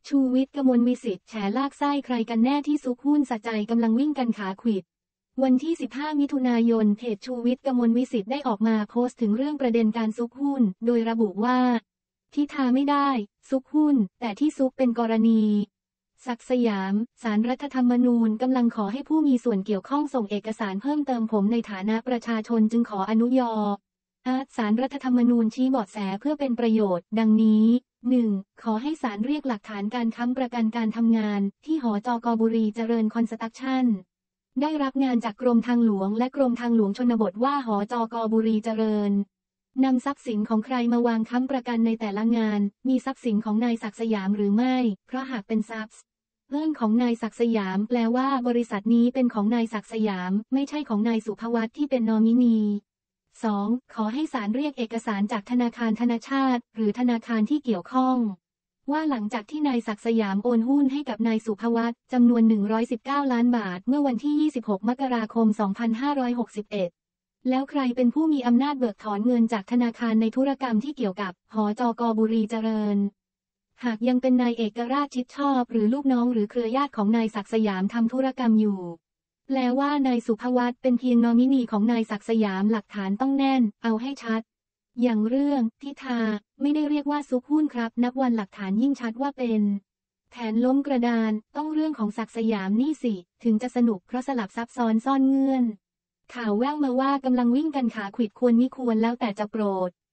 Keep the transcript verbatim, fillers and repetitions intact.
ชูวิทย์กมลวิสิทธิ์แฉลากไส้ใครกันแน่ที่ซุกหุ้นสะใจกำลังวิ่งกันขาขวิดวันที่สิบห้ามิถุนายนเพจชูวิทย์กมลวิสิทธิ์ได้ออกมาโพสต์ถึงเรื่องประเด็นการซุกหุ้นโดยระบุว่าที่ทาไม่ได้ซุกหุ้นแต่ที่ซุกเป็นกรณีศักดิ์สยามศาลรัฐธรรมนูญกำลังขอให้ผู้มีส่วนเกี่ยวข้องส่งเอกสารเพิ่มเติมผมในฐานะประชาชนจึงขออนุญาตศาลรัฐธรรมนูญชี้เบาะแสเพื่อเป็นประโยชน์ดังนี้ หนึ่ง ขอให้ศาลเรียกหลักฐานการค้ำประกันการทำงานที่หจก.บุรีเจริญคอนสตรัคชั่นได้รับงานจากกรมทางหลวงและกรมทางหลวงชนบทว่าหจก.บุรีเจริญนำทรัพย์สินของใครมาวางค้ำประกันในแต่ละงานมีทรัพย์สินของนายศักดิ์สยามหรือไม่เพราะหากเป็นทรัพย์เรื่องของนายศักดิ์สยามแปลว่าบริษัทนี้เป็นของนายศักดิ์สยามไม่ใช่ของนายสุภวัตที่เป็นนอมินี สอง ขอให้ศาลเรียกเอกสารจากธนาคารธนชาติหรือธนาคารที่เกี่ยวข้องว่าหลังจากที่นายศักดิ์สยามโอนหุ้นให้กับนายสุภวัตจำนวนหนึ่งร้อยสิบเก้าล้านบาทเมื่อวันที่ยี่สิบหกมกราคมสองพันห้าร้อยหกสิบเอ็ดแล้วใครเป็นผู้มีอำนาจเบิกถอนเงินจากธนาคารในธุรกรรมที่เกี่ยวกับหจก.บุรีเจริญหากยังเป็นนายเอกราชชิดชอบหรือลูกน้องหรือเครือญาติของนายศักดิ์สยามทำธุรกรรมอยู่แปลว่านายสุภวัตเป็นเพียงนอมินีของนายศักดิ์สยามหลักฐานต้องแน่นเอาให้ชัดอย่างเรื่องทิทาไม่ได้เรียกว่าซุกหุ้นครับนับวันหลักฐานยิ่งชัดว่าเป็นแผนล้มกระดานต้องเรื่องของศักดิ์สยามนี่สิถึงจะสนุกเพราะสลับซับซ้อนซ่อนเงื่อนข่าวแว่วมาว่ากำลังวิ่งกันขาขวิดควรมิควรแล้วแต่จะโปรด